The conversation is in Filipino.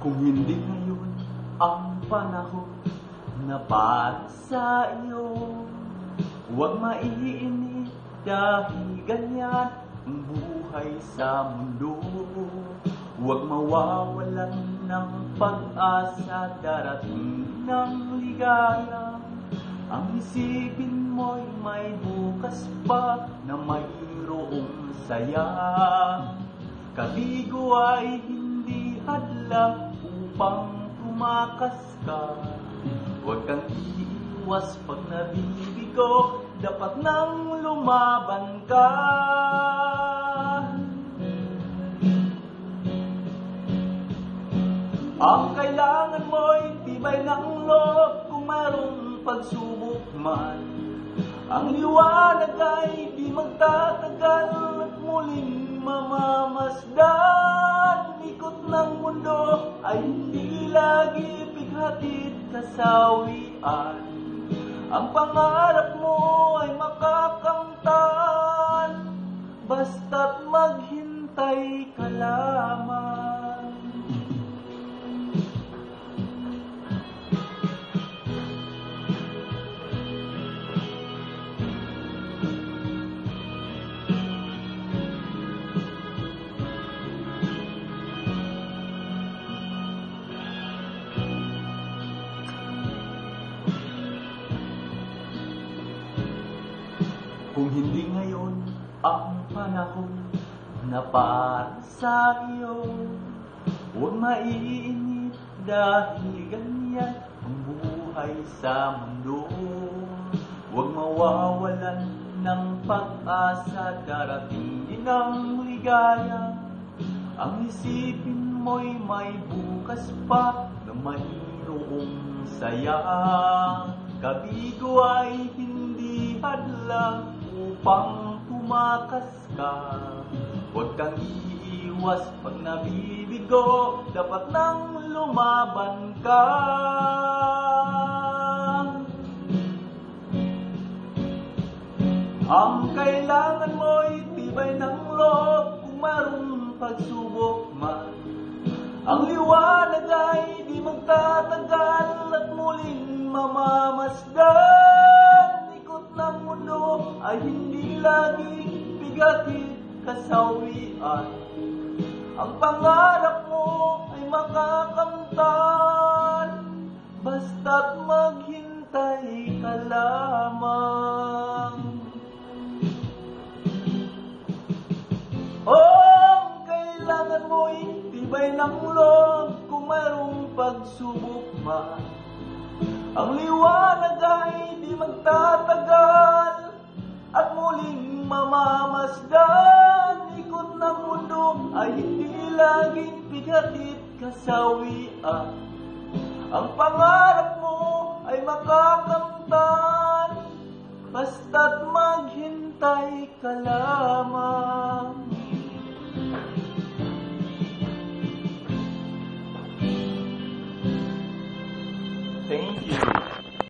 Kung hindi ngayon ang panahon na para sa iyo, huwag maiinip dahil ganyan ang buhay sa mundo. Huwag mawawalan ng pag-asa, darating ng ligaya. Ang isipin mo'y may bukas pa na mayroong saya. Kabigo ay hindi hadlang upang tumakas ka. Huwag kang iiwas pag nabibigo, dapat nang lumaban ka. Ang kailangan mo'y tibay ng loob kung mayroong pagsubok man. Ang liwanag ay di magtatagal at muling mamamasdan. Ikot ng mundo ay hindi lagi bighatid kasawian. Ang pangarap mo ay makakamtan, basta't maghintay ka lamang. Kung hindi ngayon ang panahon na para sa iyo, huwag maiinip dahil ganyan ang buhay sa mundo. Huwag mawawalan ng pag-asa, darating din ang ligaya. Ang isipin mo'y may bukas pa na mayroong saya. Kabigo ay hindi hadlang upang tumakas ka. Huwag kang iiwas pag nabibigo, dapat nang lumaban ka. Ang kailangan mo'y tibay ng loob kung mayroong pagsubok man. Ang liwanag ay di magtatagal at muling mamamasdan. Ikot ng mundo ay hindi laging bigatid kasawian. Ang pangarap mo ay makakamtan, basta't maghintay ka lamang. Ang kailangan mo'y tibay ng loob kung mayroong pagsubok man. Ang liwanag ay di magtatagal at muling mamamasdan. Ikot ng mundo ay hindi laging bigatid kasawian. Ang pangarap mo ay makakamtan, basta't maghintay ka lamang. Thank you.